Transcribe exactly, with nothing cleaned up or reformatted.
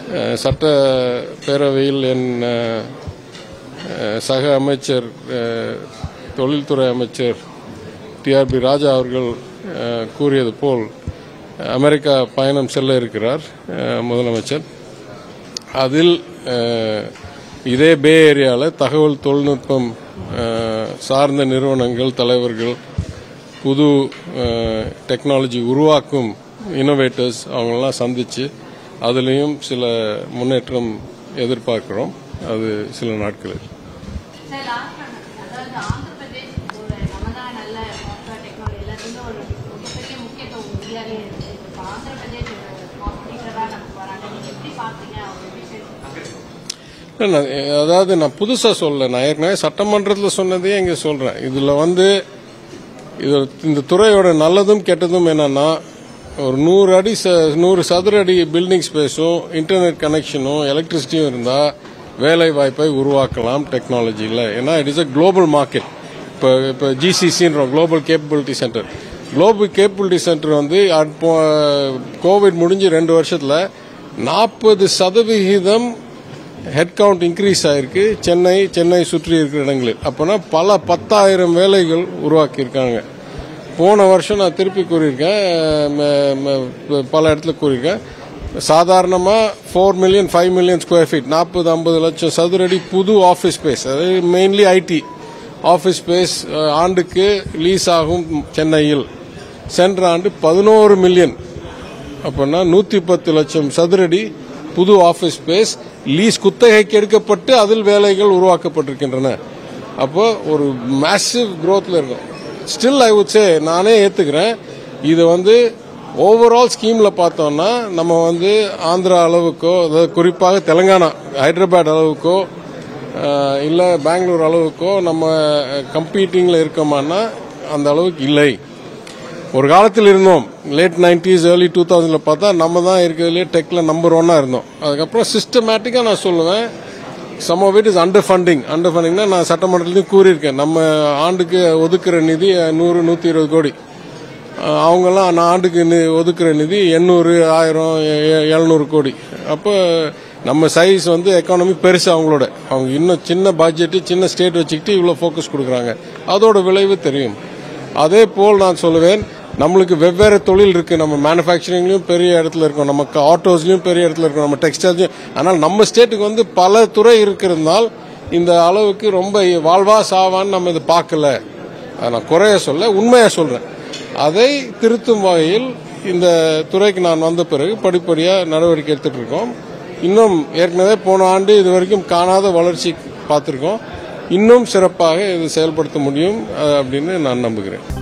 சட்ட பேரவையில் என் சக அமைச்சர் தொழில்துறை அமைச்சர் டி ஆர் பி ராஜா அவர்கள் கூறியது போல் அமெரிக்கா பயணம் செல்ல இருக்கிறார் முதலமைச்சர். அதில் இதே பே ஏரியாவில் தகவல் தொழில்நுட்பம் சார்ந்த நிறுவனங்கள் தலைவர்கள் புது டெக்னாலஜி உருவாக்கும் இன்னோவேட்டர்ஸ் அவங்களெல்லாம் சந்தித்து அதுலேயும் சில முன்னேற்றம் எதிர்பார்க்கிறோம். அது சில நாட்களில் அதாவது நான் புதுசாக சொல்ல, நான் ஏற்கனவே சட்டமன்றத்தில் சொன்னதே இங்கே சொல்கிறேன். இதில் வந்து இது இந்த துறையோட நல்லதும் கெட்டதும் என்னன்னா, ஒரு நூறு அடி நூறு சதுர அடி பில்டிங் ஸ்பேஸும் இன்டர்நெட் கனெக்ஷனும் எலக்ட்ரிசிட்டியும் இருந்தால் வேலை வாய்ப்பை உருவாக்கலாம் டெக்னாலஜியில். ஏன்னா it is a global market. இப்போ இப்போ ஜிசிசின்றோம், global capability centre. Global capability centre வந்து கோவிட் முடிஞ்சு ரெண்டு வருஷத்தில் நாற்பது சதவிகிதம் ஹெட் கவுண்ட் இன்க்ரீஸ் ஆயிருக்கு சென்னை சென்னை சுற்றி இருக்கிற இடங்களில். அப்போனா பல பத்தாயிரம் வேலைகள் உருவாக்கியிருக்காங்க. போன வருஷம் நான் திருப்பி கூறியிருக்கேன், பல இடத்துல கூறியிருக்கேன், சாதாரணமாக four million five million square feet நாற்பது ஐம்பது லட்சம் சதுரடி புது ஆஃபீஸ் ஸ்பேஸ், அதாவது மெயின்லி ஐடி ஆஃபீஸ் ஸ்பேஸ் ஆண்டுக்கு லீஸ் ஆகும் சென்னையில். சென்ற ஆண்டு பதினோரு மில்லியன், அப்படின்னா நூற்றி பத்து லட்சம் சதுரடி புது ஆஃபீஸ் ஸ்பேஸ் லீஸ் குத்தகைக்கு எடுக்கப்பட்டு அதில் வேலைகள் உருவாக்கப்பட்டிருக்கின்றன. அப்போ ஒரு மேசிவ் குரோத்ல இருக்கும். ஸ்டில் ஐ வுட் சே, நானே ஏற்றுக்கிறேன், இது வந்து ஓவரால் ஸ்கீமில் பார்த்தோம்னா நம்ம வந்து ஆந்திரா அளவுக்கோ, அதாவது குறிப்பாக தெலுங்கானா ஹைதராபாத் அளவுக்கோ இல்லை பெங்களூர் அளவுக்கோ நம்ம கம்பீட்டிங்கில் இருக்கோமான்னா அந்த அளவுக்கு இல்லை. ஒரு காலத்தில் இருந்தோம், லேட் நைன்டிஸ் ஏர்லி டூ தௌசண்ட்ல பார்த்தா நம்ம தான் இருக்கிறதுலே டெக்ல நம்பர் ஒன்னா இருந்தோம். அதுக்கப்புறம் சிஸ்டமேட்டிக்காக நான் சொல்லுவேன், some of it is under funding. Under ஃபண்டிங்னா நான் சட்டமன்றத்திலையும் கூறியிருக்கேன், நம்ம ஆண்டுக்கு ஒதுக்குற நிதி நூறு நூற்றி இருபது கோடி, அவங்கெல்லாம் நான் ஆண்டுக்கு ஒதுக்குற நிதி எண்ணூறு ஆயிரம் எழுநூறு கோடி. அப்போ நம்ம சைஸ் வந்து எக்கானமி பெருசு அவங்களோட, அவங்க இன்னும் சின்ன பட்ஜெட்டு சின்ன ஸ்டேட் வச்சுக்கிட்டு இவ்வளோ ஃபோக்கஸ் கொடுக்குறாங்க. அதோட விளைவு தெரியும். அதே போல் நான் சொல்லுவேன், நம்மளுக்கு வெவ்வேறு தொழில் இருக்கு. நம்ம மேனுஃபேக்சரிங்லயும் பெரிய இடத்துல இருக்கோம், நமக்கு ஆட்டோஸ்லயும் பெரிய இடத்துல இருக்கோம், நம்ம டெக்ஸ்டைல்ஸும். ஆனால் நம்ம ஸ்டேட்டுக்கு வந்து பல துறை இருக்கிறதுனால இந்த அளவுக்கு ரொம்ப வாழ்வா சாவான்னு நம்ம இதை பார்க்கல. அதை நான் குறைய சொல்ல, உண்மையா சொல்றேன். அதை திருத்தும் வகையில் இந்த துறைக்கு நான் வந்த பிறகு படிப்படியாக நடவடிக்கை எடுத்துட்டு இருக்கோம். இன்னும் ஏற்கனவே போன ஆண்டு இது வரைக்கும் காணாத வளர்ச்சி பார்த்துருக்கோம். இன்னும் சிறப்பாக இது செயல்படுத்த முடியும் அப்படின்னு நான் நம்புகிறேன்.